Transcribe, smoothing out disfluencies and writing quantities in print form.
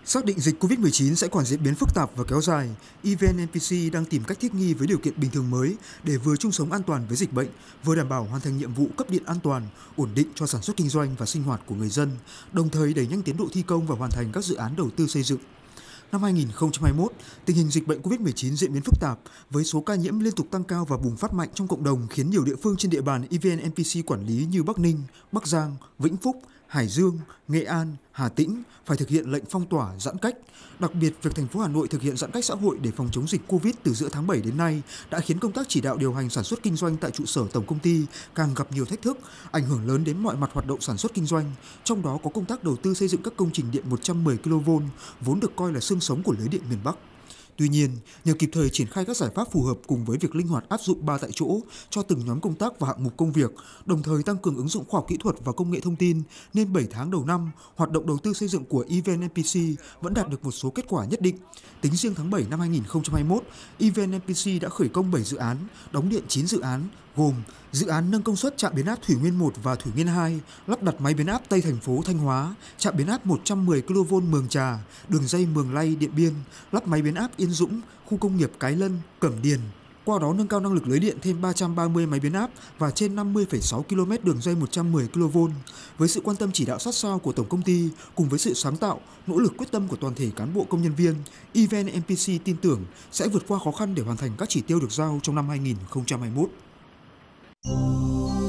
Xác định dịch COVID-19 sẽ còn diễn biến phức tạp và kéo dài, EVN NPC đang tìm cách thích nghi với điều kiện bình thường mới để vừa chung sống an toàn với dịch bệnh, vừa đảm bảo hoàn thành nhiệm vụ cấp điện an toàn, ổn định cho sản xuất kinh doanh và sinh hoạt của người dân, đồng thời đẩy nhanh tiến độ thi công và hoàn thành các dự án đầu tư xây dựng. Năm 2021, tình hình dịch bệnh COVID-19 diễn biến phức tạp với số ca nhiễm liên tục tăng cao và bùng phát mạnh trong cộng đồng khiến nhiều địa phương trên địa bàn EVN NPC quản lý như Bắc Ninh, Bắc Giang, Vĩnh Phúc, Hải Dương, Nghệ An, Hà Tĩnh phải thực hiện lệnh phong tỏa, giãn cách. Đặc biệt, việc thành phố Hà Nội thực hiện giãn cách xã hội để phòng chống dịch Covid từ giữa tháng 7 đến nay đã khiến công tác chỉ đạo điều hành sản xuất kinh doanh tại trụ sở tổng công ty càng gặp nhiều thách thức, ảnh hưởng lớn đến mọi mặt hoạt động sản xuất kinh doanh. Trong đó có công tác đầu tư xây dựng các công trình điện 110 kV vốn được coi là xương sống của lưới điện miền Bắc. Tuy nhiên, nhờ kịp thời triển khai các giải pháp phù hợp cùng với việc linh hoạt áp dụng 3 tại chỗ cho từng nhóm công tác và hạng mục công việc, đồng thời tăng cường ứng dụng khoa học kỹ thuật và công nghệ thông tin, nên 7 tháng đầu năm, hoạt động đầu tư xây dựng của EVN NPC vẫn đạt được một số kết quả nhất định. Tính riêng tháng 7 năm 2021, EVN NPC đã khởi công 7 dự án, đóng điện 9 dự án, gồm dự án nâng công suất trạm biến áp Thủy Nguyên 1 và Thủy Nguyên 2, lắp đặt máy biến áp Tây thành phố Thanh Hóa, trạm biến áp 110 kV Mường Trà, đường dây Mường Lay Điện Biên, lắp máy biến áp Yên Dũng, khu công nghiệp Cái Lân, Cẩm Điền. Qua đó nâng cao năng lực lưới điện thêm 330 máy biến áp và trên 50,6 km đường dây 110 kV. Với sự quan tâm chỉ đạo sát sao của tổng công ty cùng với sự sáng tạo, nỗ lực quyết tâm của toàn thể cán bộ công nhân viên, EVN NPC tin tưởng sẽ vượt qua khó khăn để hoàn thành các chỉ tiêu được giao trong năm 2021.